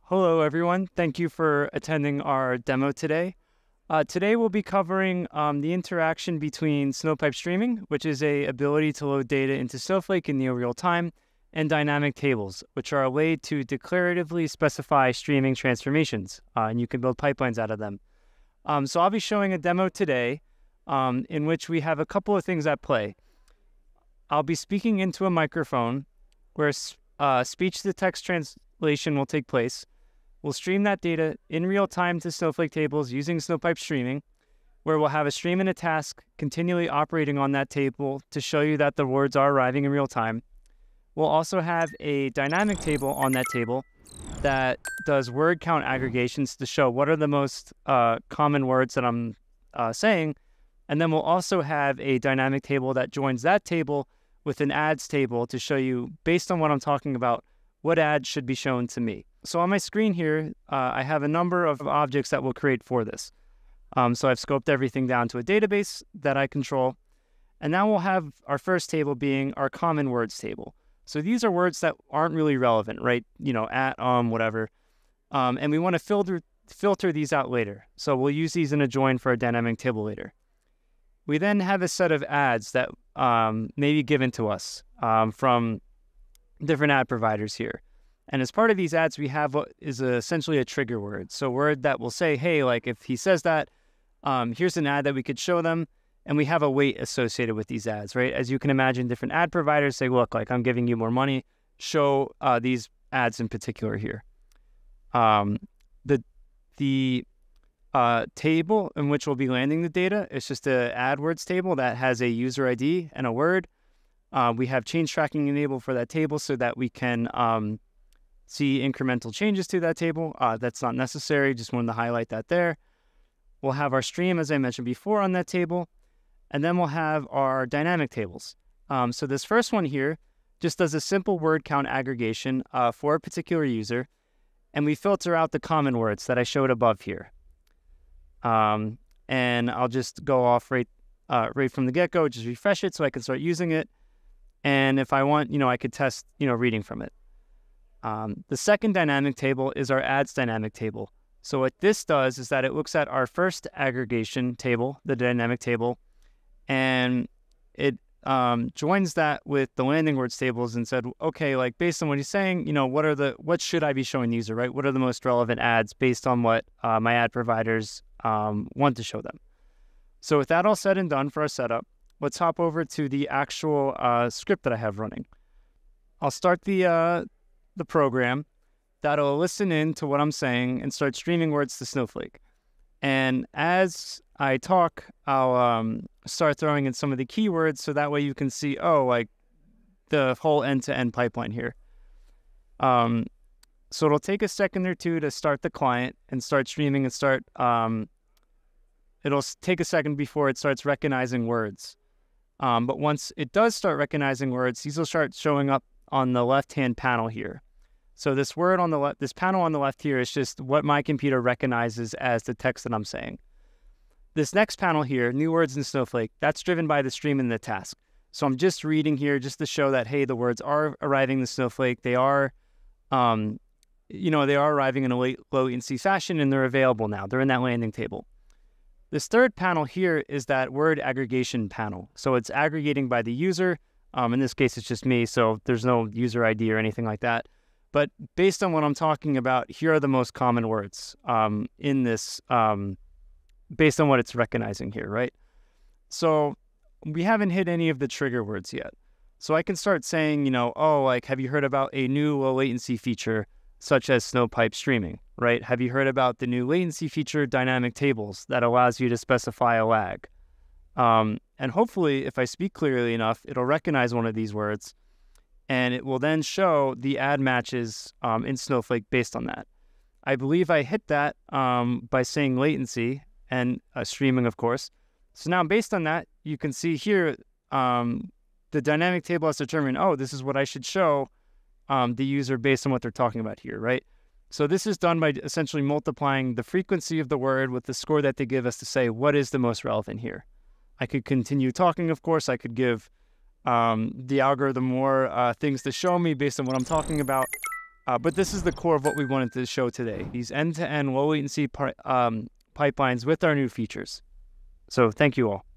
Hello, everyone. Thank you for attending our demo today. Today we'll be covering the interaction between Snowpipe Streaming, which is a ability to load data into Snowflake in near real time, and dynamic tables, which are a way to declaratively specify streaming transformations, and you can build pipelines out of them. So I'll be showing a demo today in which we have a couple of things at play. I'll be speaking into a microphone where speech-to-text translation will take place. We'll stream that data in real time to Snowflake tables using Snowpipe Streaming, where we'll have a stream and a task continually operating on that table to show you that the words are arriving in real time. We'll also have a dynamic table on that table that does word count aggregations to show what are the most common words that I'm saying. And then we'll also have a dynamic table that joins that table with an ads table to show you, based on what I'm talking about, what ads should be shown to me. So on my screen here, I have a number of objects that we'll create for this. So I've scoped everything down to a database that I control. And now we'll have our first table being our common words table. So these are words that aren't really relevant, right? You know, at, whatever. And we want to filter these out later. So we'll use these in a join for a dynamic table later. We then have a set of ads that may be given to us from different ad providers here. And as part of these ads, we have what is essentially a trigger word. So a word that will say, hey, like if he says that, here's an ad that we could show them. And we have a weight associated with these ads, right? As you can imagine, different ad providers say, look, like I'm giving you more money. Show these ads in particular here. The table in which we'll be landing the data is just an AdWords table that has a user ID and a word. We have change tracking enabled for that table so that we can see incremental changes to that table. That's not necessary. Just wanted to highlight that there. We'll have our stream, as I mentioned before, on that table. And then we'll have our dynamic tables. So this first one here just does a simple word count aggregation for a particular user. And we filter out the common words that I showed above here. And I'll just go off right from the get-go, just refresh it so I can start using it. And if I want, I could test, reading from it. The second dynamic table is our ads dynamic table. So what this does is that it looks at our first aggregation table, the dynamic table, and it joins that with the landing words tables and said, okay, like based on what he's saying, what should I be showing the user, right? What are the most relevant ads based on what my ad providers want to show them? So with that all said and done for our setup, let's hop over to the actual script that I have running. I'll start the program that'll listen in to what I'm saying and start streaming words to Snowflake. And as I talk, I'll start throwing in some of the keywords so that way you can see, like the whole end-to-end pipeline here. So it'll take a second or two to start the client and start streaming and start, it'll take a second before it starts recognizing words. But once it does start recognizing words, these will start showing up on the left-hand panel here. So this word on the left, this panel on the left here is just what my computer recognizes as the text that I'm saying. This next panel here, new words in Snowflake, that's driven by the stream and the task. So I'm just reading here just to show that, hey, the words are arriving in Snowflake. They are, they are arriving in a low latency fashion and they're available now. They're in that landing table. This third panel here is that word aggregation panel. So it's aggregating by the user. In this case, it's just me, so there's no user ID or anything like that. But based on what I'm talking about, here are the most common words in this, based on what it's recognizing here, right? So we haven't hit any of the trigger words yet. So I can start saying, like, have you heard about a new low latency feature such as Snowpipe Streaming, right? Have you heard about the new latency feature, dynamic tables, that allows you to specify a lag? And hopefully, if I speak clearly enough, it'll recognize one of these words. And it will then show the ad matches in Snowflake based on that. I believe I hit that by saying latency and streaming, of course. So now based on that, you can see here, the dynamic table has determined, this is what I should show the user based on what they're talking about here, right? So this is done by essentially multiplying the frequency of the word with the score that they give us to say what is the most relevant here. I could continue talking, of course. I could give the algorithm more things to show me based on what I'm talking about. But this is the core of what we wanted to show today. These end-to-end low latency pipelines with our new features. So thank you all.